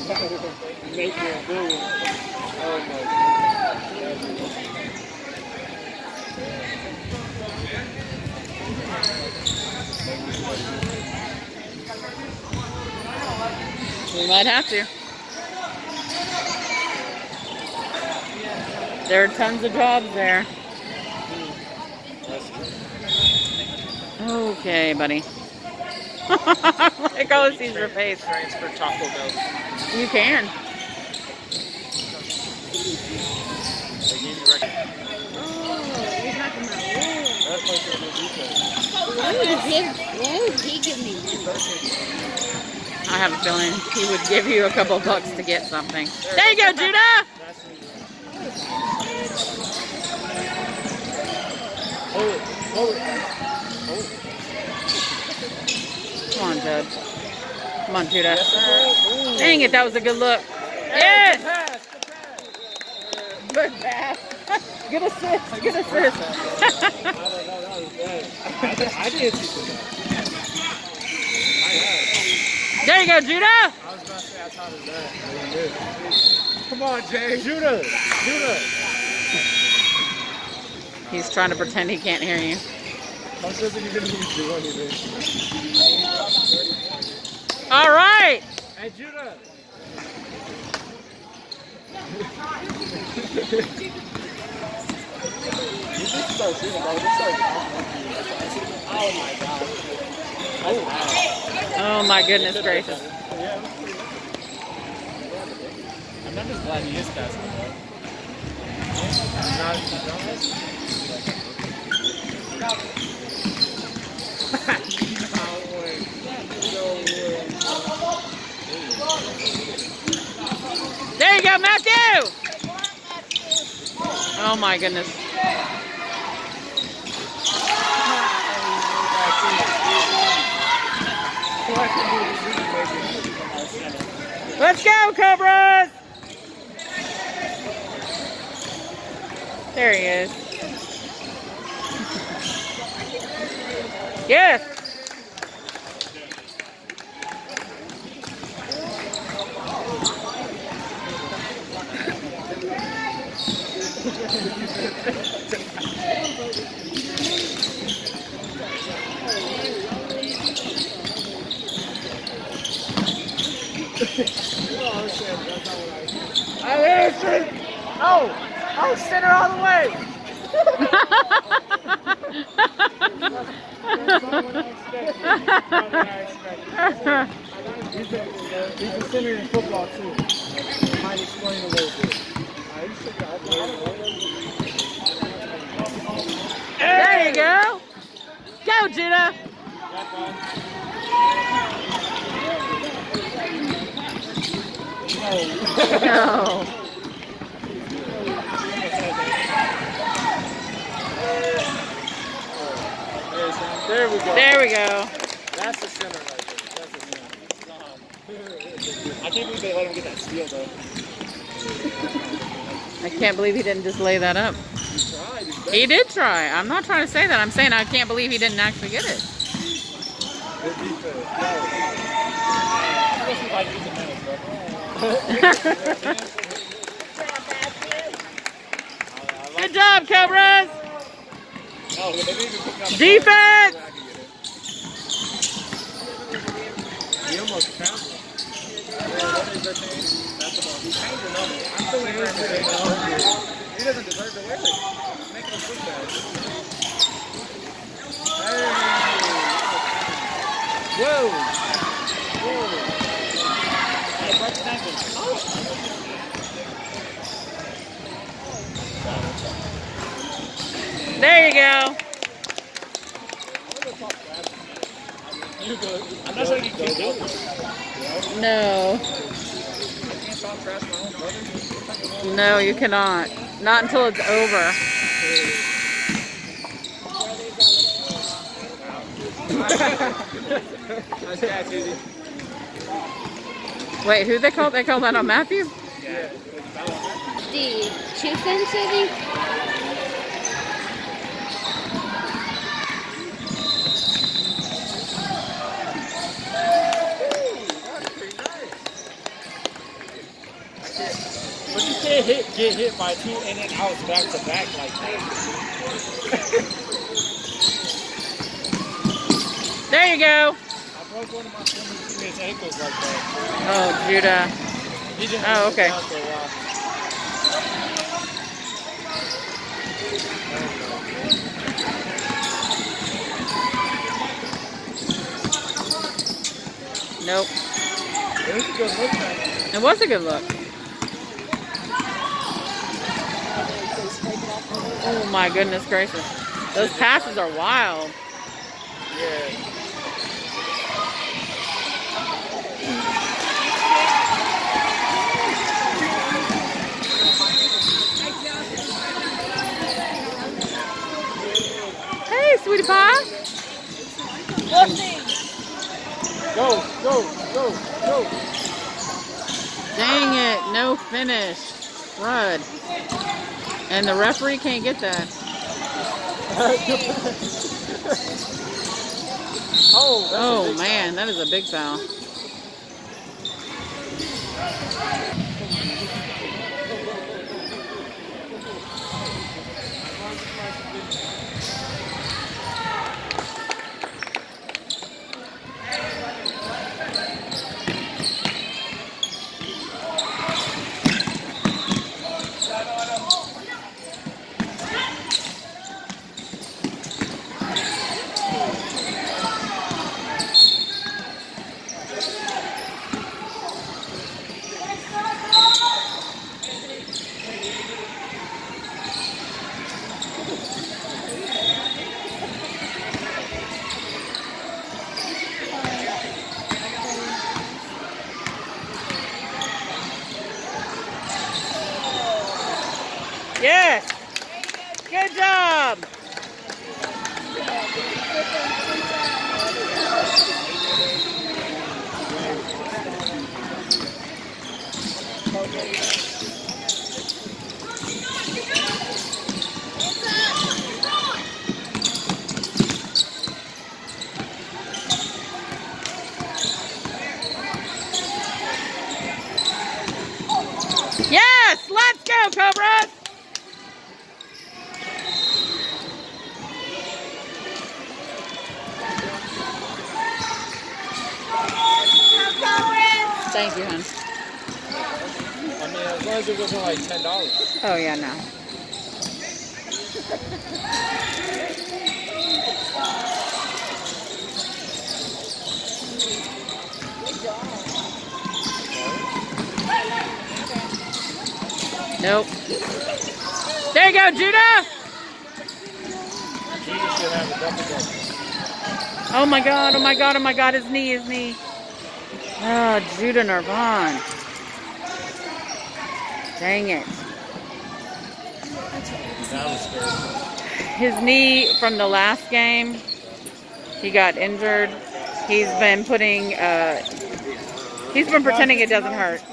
Make it a good one. Oh my We might have to. There are tons of jobs there. Okay, buddy. Like, oh, sees your face. Transfer Taco Bell. You can. Why would he give me money? I have a feeling he would give you a couple bucks to get something. There you go, Judah! Come on, Judd. Come on, Judah. Dang it, that was a good look. Yes! Good pass. Good assist. Good assist. I didn't see that. There you go, Judah! I was about to say I thought of that. Come on, Jay. Judah. Judah. He's trying to pretend he can't hear you. I'm supposed to be doing anything. All right. Hey, Judah. You just start shooting, bro. Just start. Oh my God. Oh my goodness gracious. I'm not just glad he is basketball. There you go, Matthew! Oh my goodness. Let's go, Cobras! There he is. Yes! Oh, center all the way. He's a center in football too. Might explain a little bit. There you go. Go, Judah. No. There we go. There we go. That's the center right there. That's the center. I can't believe they let him get that steal though. I can't believe he didn't just lay that up. He tried. He did try. I'm not trying to say that. I'm saying I can't believe he didn't actually get it. Good defense. He must be like using minutes, bro. Good job, Cobras. Oh, they didn't even pick up Defense. He almost found it. What is their name? That's about. He changed the number. I'm still waiting for him to He doesn't deserve to wear it. He's making a foot bad. Hey. Whoa. Whoa. Hey, break the ankle. Oh. There you go. I'm not saying you can't do it. No. No, you cannot. Not until it's over. Wait, who they called? They called that on Matthew? Yeah. The chicken city? But you can't get hit by 2 in and outs back to back like that. There you go. I broke one of my teammates' ankles like that. Oh, Judah. He didn't Oh, okay. down for a while. Nope. It was a good look, man. It was a good look. Oh my goodness gracious. Those passes are wild. Yeah. Hey, sweetie pie. Go, go, go, go. Dang it, no finish. Crud. And the referee can't get that. Oh man, that is a big foul. Yes! Good job! Yes! Let's go, Cobras! Thank you, hon. I mean, as long as it wasn't like $10. Oh, yeah, no. Nope. There you go, Judah! Judah should have a double-double. Oh my god, oh my god, oh my god, his knee, his knee. Oh, Judah Nirvan. Dang it. That was scary. His knee from the last game, he got injured. He's been pretending it doesn't hurt.